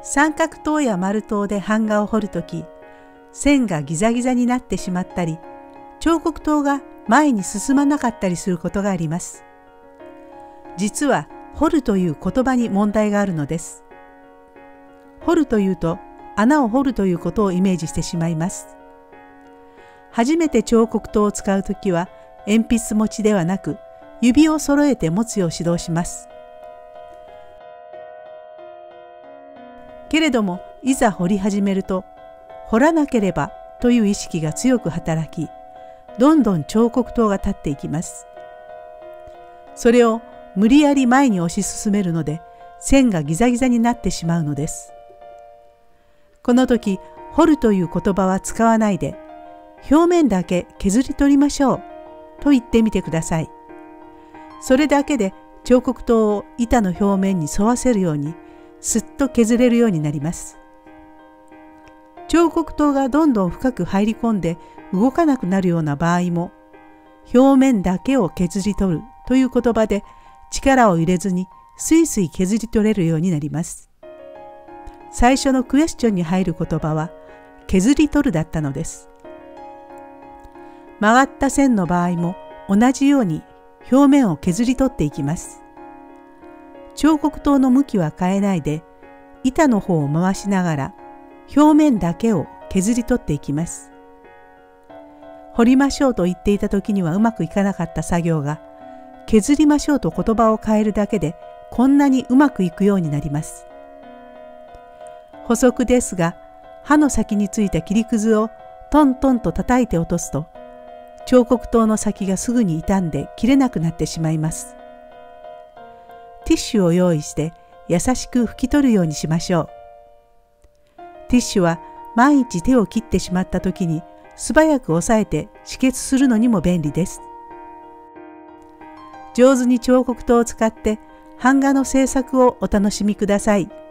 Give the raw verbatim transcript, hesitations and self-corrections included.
三角刀や丸刀で版画を彫るとき、線がギザギザになってしまったり、彫刻刀が前に進まなかったりすることがあります。実は彫るという言葉に問題があるのです。彫るというと穴を彫るということをイメージしてしまいます。初めて彫刻刀を使うときは鉛筆持ちではなく指を揃えて持つよう指導します。けれどもいざ彫り始めると彫らなければという意識が強く働き、どんどん彫刻刀が立っていきます。それを無理やり前に推し進めるので線がギザギザになってしまうのです。この時彫るという言葉は使わないで、表面だけ削り取りましょうと言ってみてください。それだけで彫刻刀を板の表面に沿わせるようにすっと削れるようになります。彫刻刀がどんどん深く入り込んで動かなくなるような場合も、表面だけを削り取るという言葉で力を入れずにスイスイ削り取れるようになります。最初のクエスチョンに入る言葉は削り取るだったのです。曲がった線の場合も同じように表面を削り取っていきます。彫刻刀の向きは変えないで、板の方を回しながら表面だけを削り取っていきます。彫りましょうと言っていた時にはうまくいかなかった作業が、削りましょうと言葉を変えるだけでこんなにうまくいくようになります。補足ですが、刃の先についた切りくずをトントンと叩いて落とすと、彫刻刀の先がすぐに傷んで切れなくなってしまいます。ティッシュを用意して優しく拭き取るようにしましょう。ティッシュは万一手を切ってしまった時に素早く押さえて止血するのにも便利です。上手に彫刻刀を使って版画の制作をお楽しみください。